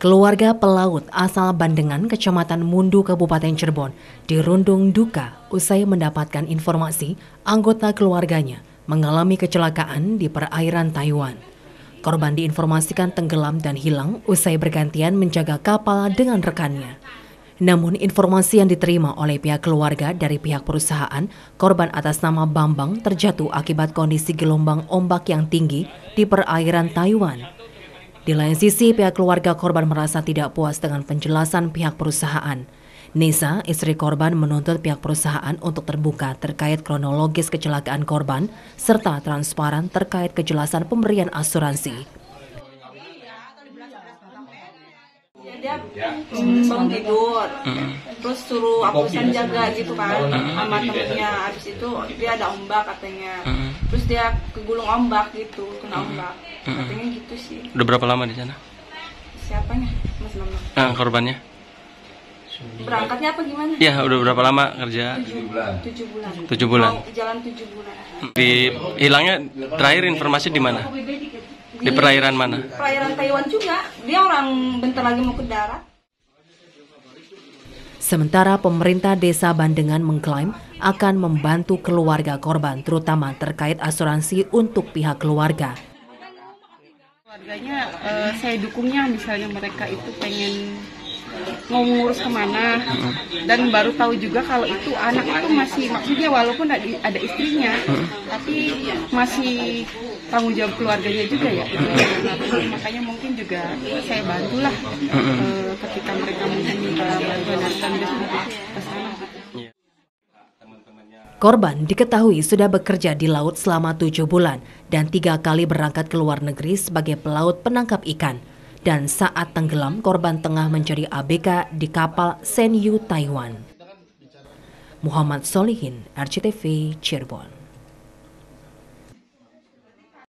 Keluarga pelaut asal Bandengan, Kecamatan Mundu, Kabupaten Cirebon, dirundung duka usai mendapatkan informasi anggota keluarganya mengalami kecelakaan di perairan Taiwan. Korban diinformasikan tenggelam dan hilang usai bergantian menjaga kapal dengan rekannya. Namun informasi yang diterima oleh pihak keluarga dari pihak perusahaan, korban atas nama Bambang terjatuh akibat kondisi gelombang ombak yang tinggi di perairan Taiwan. Di lain sisi, pihak keluarga korban merasa tidak puas dengan penjelasan pihak perusahaan. Nisa, istri korban, menuntut pihak perusahaan untuk terbuka terkait kronologis kecelakaan korban serta transparan terkait kejelasan pemberian asuransi. Dia bangun tidur, terus suruh akusan jaga gitu kan sama temennya. Habis itu dia ada ombak katanya, terus dia kegulung ombak gitu, kena ombak, katanya gitu sih. Udah berapa lama di sana? Siapanya? Mas Bambang. Korbannya? Berangkatnya apa gimana? Ya, udah berapa lama kerja? 7 bulan. 7 bulan. Mau jalan 7 bulan. Di hilangnya terakhir informasi di mana? Di perairan mana? Perairan Taiwan juga. Dia orang bentar lagi mau ke darat. Sementara pemerintah desa Bandengan mengklaim akan membantu keluarga korban, terutama terkait asuransi untuk pihak keluarga. Keluarganya saya dukungnya, misalnya mereka itu pengen mau ngurus kemana, dan baru tahu juga kalau itu anak itu masih, maksudnya walaupun ada istrinya, tapi masih tanggung jawab keluarganya juga ya. Makanya mungkin juga saya bantulah ketika mereka mungkin minta bantuan dari kami ke sana. Korban diketahui sudah bekerja di laut selama 7 bulan dan 3 kali berangkat ke luar negeri sebagai pelaut penangkap ikan. Dan saat tenggelam, korban tengah mencari ABK di kapal Senyu Taiwan. Muhammad Solihin, RCTV, Cirebon.